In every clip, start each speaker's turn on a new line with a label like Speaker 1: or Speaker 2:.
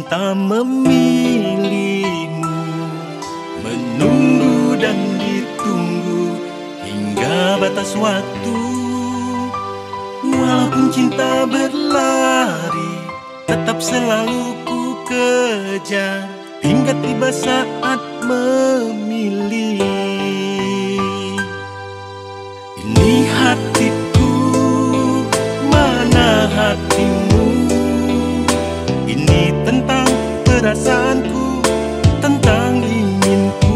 Speaker 1: cinta memilihmu, menunggu dan ditunggu hingga batas waktu. Walaupun cinta berlari, tetap selalu ku kejar hingga tiba saat memilih. Ini hatiku, mana hatimu? Ini tentang perasaanku, tentang inginku.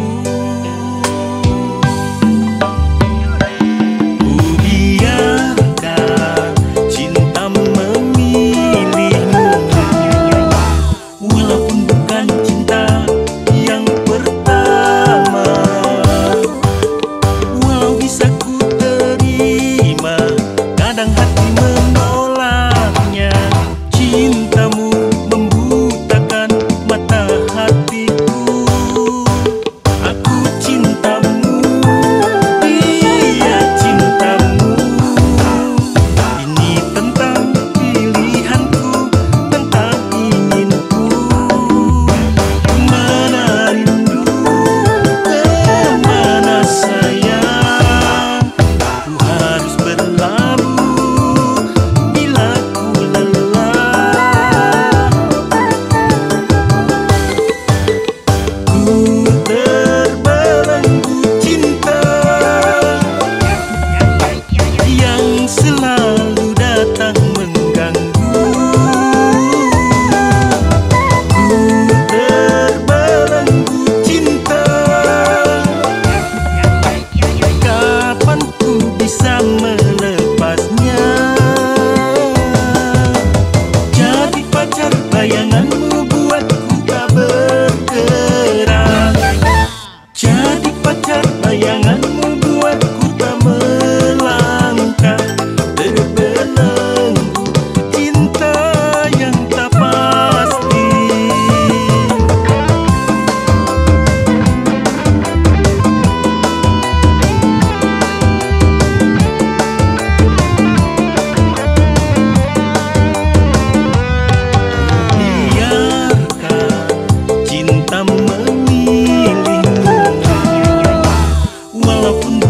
Speaker 1: Ku biarkan cinta memilihmu, walaupun bukan cinta yang pertama. Walau bisa ku terima, kadang hati menolaknya. Cintamu membutakan mata hatiku. Aku cintamu, iya cintamu. Ini tentang pilihanku, tentang inginku. Mana rindu, kemana sayang. Ku harus berlabuh bila ku lelah. Ku terbelenggu cinta yang selalu datang mengganggu. Ku terbelenggu cinta, kapan ku bisa melepasnya? Jadi pacar bayanganmu buatku tak bergerak. Jadi pacar bayanganmu buatku tak melangkah. Terbelenggu cinta yang tak pasti. Biarkan cinta memilihmu, walaupun